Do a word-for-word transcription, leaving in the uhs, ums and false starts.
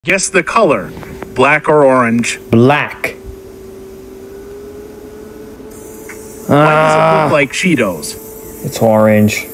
Guess the color. Black or orange? Black. Why does it Ah, look like Cheetos? it's orange.